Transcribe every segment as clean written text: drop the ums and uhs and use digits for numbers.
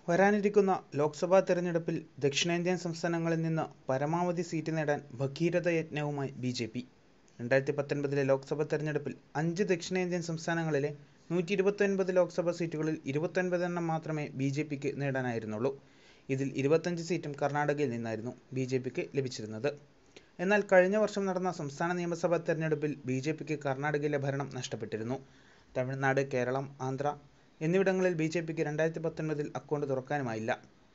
വരാനിരിക്കുന്ന ലോക്സഭാ തെരഞ്ഞെടുപ്പിൽ ദക്ഷിണേന്ത്യൻ സംസ്ഥാനങ്ങളിൽ നിന്ന് പരമാവധി സീറ്റ് നേടാൻ ഭഗീരഥ യജ്ഞവുമായി ബി.ജെ.പി. 2019 ലോക്സഭാ തെരഞ്ഞെടുപ്പിൽ 5 ദക്ഷിണേന്ത്യൻ സംസ്ഥാനങ്ങളിലെ 129 ലോക്സഭാ സീറ്റുകളിൽ 29 എണ്ണം മാത്രമേ ബി.ജെ.പിക്ക് നേടാനായിരുന്നുള്ളൂ. ഇതിൽ 25 സീറ്റും കർണാടകയിൽ നിന്നായിരുന്നു ബി.ജെ.പിക്ക് ലഭിച്ചിരുന്നത്. എന്നാൽ കഴിഞ്ഞ വർഷം നടന്ന സംസ്ഥാന നിയമസഭാ തെരഞ്ഞെടുപ്പിൽ ബി.ജെ.പിക്ക് കർണാടകയിലെ ഭരണം നഷ്ടപ്പെട്ടിരുന്നു. തമിഴ്നാട്, കേരളം, ആന്ധ്ര എന്നിവിടങ്ങളിൽ ബി.ജെ.പിക്ക് 2019 അക്കൗണ്ട് തുറക്കാനുമായില്ല.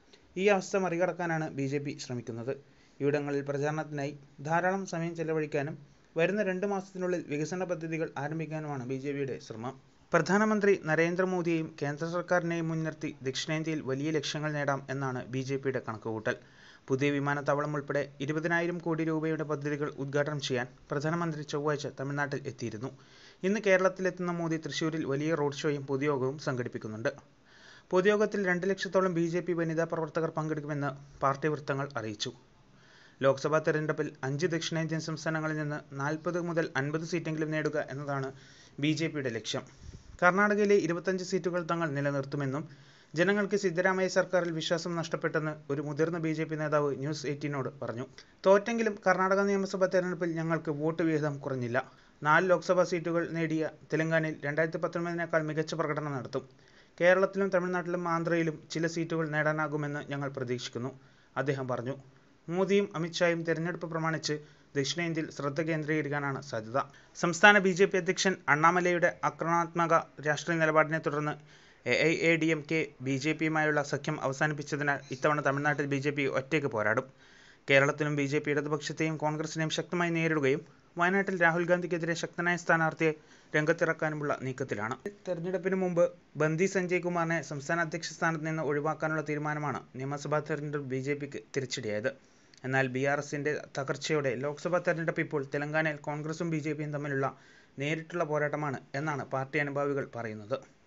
ഈ അവസ്ഥ മറികടക്കാനാണ് ബി.ജെ.പി. ശ്രമിക്കുന്നത്. ഇവിടങ്ങളിൽ പ്രചാരണത്തിനായി ധാരാളം സമയം ചെലവഴിക്കാനും വരുന്ന 2 മാസത്തിനുള്ളിൽ വികസന പദ്ധതികൾ ആരംഭിക്കാനുമാണ് ബി.ജെ.പിയുടെ ശ്രമം. പ്രധാനമന്ത്രി നരേന്ദ്രമോദിയെയും കേന്ദ്ര സർക്കാരിനെയും മുൻനിർത്തി ദക്ഷിണേന്ത്യയിൽ വലിയ ലക്ഷ്യങ്ങൾ നേടാം എന്നാണ് ബി.ജെ.പിയുടെ കണക്കുകൂട്ടൽ. പുതിയ വിമാനത്താവളം ഉൾപ്പെടെ 20,000 കോടി രൂപയുടെ പദ്ധതികൾ ഉദ്ഘാടനം ചെയ്യാൻ പ്രധാനമന്ത്രി ചൊവ്വാഴ്ച തമിഴ്നാട്ടിൽ എത്തിയിരുന്നു. ഇന്ന് കേരളത്തിലെത്തുന്ന മോദി തൃശൂരിൽ വലിയ റോഡ് ഷോയും പൊതുയോഗവും സംഘടിപ്പിക്കുന്നുണ്ട്. പൊതുയോഗത്തിൽ 2 ലക്ഷത്തോളം ബി.ജെ.പി. വനിതാ പ്രവർത്തകർ പങ്കെടുക്കുമെന്ന് പാർട്ടി വൃത്തങ്ങൾ അറിയിച്ചു. ലോക്സഭാ തെരഞ്ഞെടുപ്പിൽ 5 ദക്ഷിണേന്ത്യൻ സംസ്ഥാനങ്ങളിൽ നിന്ന് 40 മുതൽ 50 സീറ്റെങ്കിലും നേടുക എന്നതാണ് ബി.ജെ.പിയുടെ ലക്ഷ്യം. കർണാടകയിലെ 25 സീറ്റുകൾ തങ്ങൾ നിലനിർത്തുമെന്നും ജനങ്ങൾക്ക് സിദ്ധരാമയ്യ സർക്കാരിൽ വിശ്വാസം നഷ്ടപ്പെട്ടെന്ന് ഒരു മുതിർന്ന ബി.ജെ.പി. നേതാവ് ന്യൂസ് 18നോട് പറഞ്ഞു. തോറ്റെങ്കിലും കർണാടക നിയമസഭാ തെരഞ്ഞെടുപ്പിൽ ഞങ്ങൾക്ക് വോട്ട് വിഹിതം കുറഞ്ഞില്ല. 4 ലോക്സഭാ സീറ്റുകൾ നേടിയ തെലങ്കാനയിൽ 2019നേക്കാൾ മികച്ച പ്രകടനം നടത്തും. കേരളത്തിലും തമിഴ്നാട്ടിലും ആന്ധ്രയിലും ചില സീറ്റുകൾ നേടാനാകുമെന്ന് ഞങ്ങൾ പ്രതീക്ഷിക്കുന്നു, അദ്ദേഹം പറഞ്ഞു. മോദിയും അമിത്ഷായും തെരഞ്ഞെടുപ്പ് പ്രമാണിച്ച് ദക്ഷിണേന്ത്യയിൽ ശ്രദ്ധ കേന്ദ്രീകരിക്കാനാണ് സാധ്യത. സംസ്ഥാന ബി.ജെ.പി. അധ്യക്ഷൻ അണ്ണാമലയുടെ ആക്രമണാത്മക രാഷ്ട്രീയ നിലപാടിനെ തുടർന്ന് എ.ഐ.എ.ഡി.എം.കെ ബി.ജെ.പിയുമായുള്ള സഖ്യം അവസാനിപ്പിച്ചതിനാൽ ഇത്തവണ തമിഴ്നാട്ടിൽ ബി.ജെ.പി. ഒറ്റയ്ക്ക് പോരാടും. കേരളത്തിലും ബി.ജെ.പി. ഇടതുപക്ഷത്തെയും കോൺഗ്രസിനെയും ശക്തമായി നേരിടുകയും വയനാട്ടിൽ രാഹുൽ ഗാന്ധിക്കെതിരെ ശക്തനായ സ്ഥാനാർത്ഥിയെ രംഗത്തിറക്കാനുമുള്ള നീക്കത്തിലാണ്. തെരഞ്ഞെടുപ്പിന് മുമ്പ് ബന്ദി സഞ്ജയ് കുമാറിനെ സംസ്ഥാന അധ്യക്ഷ സ്ഥാനത്ത് നിന്ന് ഒഴിവാക്കാനുള്ള തീരുമാനമാണ് നിയമസഭാ തെരഞ്ഞെടുപ്പ് ബി.ജെ.പിക്ക് തിരിച്ചടിയായത്. എന്നാൽ ബി.ആർ.എസിന്റെ തകർച്ചയോടെ ലോക്സഭാ തെരഞ്ഞെടുപ്പ് ഇപ്പോൾ തെലങ്കാനയിൽ കോൺഗ്രസും ബി.ജെ.പിയും തമ്മിലുള്ള നേരിട്ടുള്ള പോരാട്ടമാണ് എന്നാണ് പാർട്ടി അനുഭാവികൾ പറയുന്നത്.